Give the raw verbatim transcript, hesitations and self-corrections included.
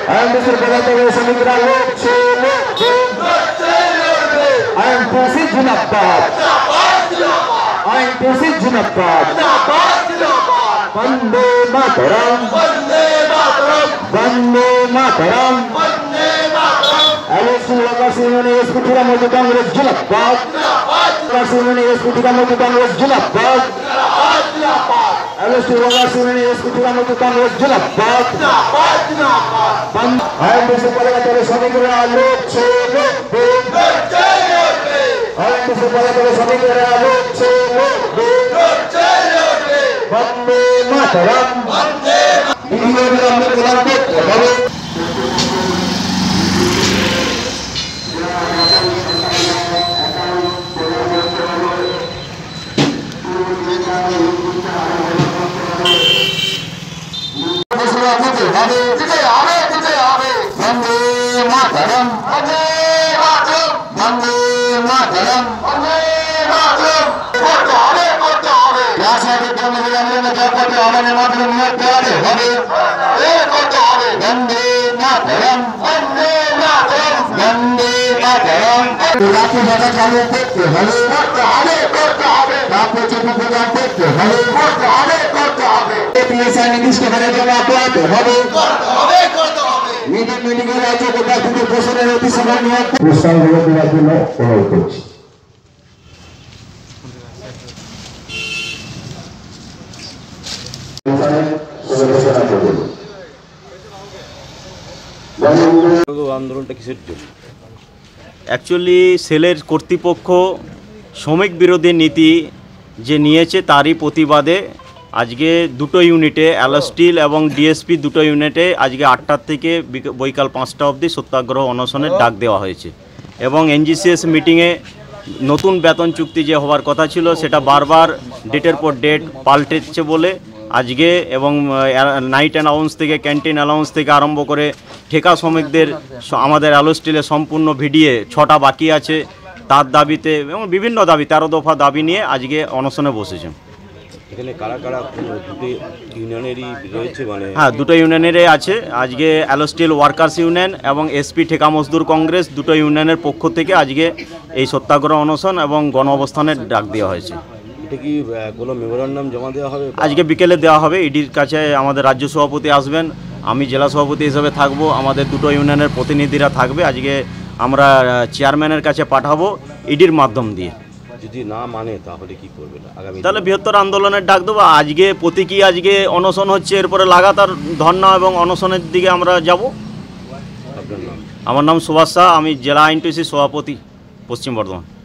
আইএনটিসির প্রধান শ্রমিকরা লড়ছে আইএনটিসি জিন্দাবাদ আইএনটিসি জিন্দাবাদ Vande Mataram Vande Mataram Vande Mataram Vande Mataram LST workers union SP Trinamool Congress জিন্দাবাদ workers union SP Trinamool Congress জিন্দাবাদ LST workers union SP Trinamool Congress জিন্দাবাদ আইএনটিসি কলকাতার শ্রমিকরা লড়ছে আইএনটিসি কলকাতার শ্রমিকরা লড়ছে বন্দে মাতরম বন্দে মাতরম লাঠি বাধা চালু করতে হবে করতে হবে করতে হবে তারপর চোখ প্রদান করতে হবে করতে হবে করতে হবে এপিএসআই নির্দিষ্ট হারে জমা করতে হবে করতে হবে করতে হবে মিডিয়া মেডিকেল রাজ্য গোটা থেকে বছরের অতি সময় নিয়োগ প্রস্তাবগুলো দেওয়ার জন্য অনুরোধ করছি আন্দোলনটা কিসের জন্য? অ্যাকচুয়ালি সেলের কর্তৃপক্ষ শ্রমিক বিরোধী নীতি যে নিয়েছে তারই প্রতিবাদে আজকে দুটো ইউনিটে অ্যালোস্টিল এবং ডিএসপি দুটো ইউনিটে আজকে আটটার থেকে বৈকাল পাঁচটা অবধি সত্যাগ্রহ অনশনের ডাক দেওয়া হয়েছে এবং এনজিসিএস মিটিংয়ে নতুন বেতন চুক্তি যে হওয়ার কথা ছিল সেটা বারবার ডেটের পর ডেট পাল্টেছে বলে আজকে এবং নাইট অ্যালাউন্স থেকে ক্যান্টিন অ্যালাউন্স থেকে আরম্ভ করে ঠেকা শ্রমিকদের আমাদের অ্যালোস্টিলে সম্পূর্ণ ভিডিয়ে ছটা বাকি আছে তার দাবিতে এবং বিভিন্ন দাবি তেরো দফা দাবি নিয়ে আজকে অনশনে বসেছেন। এখানে কারা কারা দুটো ইউনিয়নেরই রয়েছে মানে হ্যাঁ দুটো ইউনিয়নেরই আছে আজকে অ্যালোস্টিল ওয়ার্কার্স ইউনিয়ন এবং এসপি ঠেকা মজদুর কংগ্রেস দুটো ইউনিয়নের পক্ষ থেকে আজকে এই সত্যাগ্রহ অনশন এবং গণ অবস্থানের ডাক দেওয়া হয়েছে। এটা কি কোনো মেমোরান্ডাম জমা দেওয়া হবে? আজকে বিকেলে দেওয়া হবে। ইডির কাছে আমাদের রাজ্য সভাপতি আসবেন, আমি জেলা সভাপতি হিসেবে থাকবো, আমাদের দুটো ইউনিয়নের প্রতিনিধিরা থাকবে। আজকে আমরা চেয়ারম্যানের কাছে পাঠাবো ইডির মাধ্যম দিয়ে। যদি না মানে তাহলে কি করবে আগামী? তাহলে বৃহত্তর আন্দোলনের ডাক দেবো। আজকে প্রতীকী আজকে অনশন হচ্ছে, এরপরে লাগাতার ধর্ণা এবং অনশনের দিকে আমরা যাব। আপনার নাম? আমার নাম সুভাষ শাহ, আমি জেলা আইনটিসি সভাপতি পশ্চিম বর্ধমান।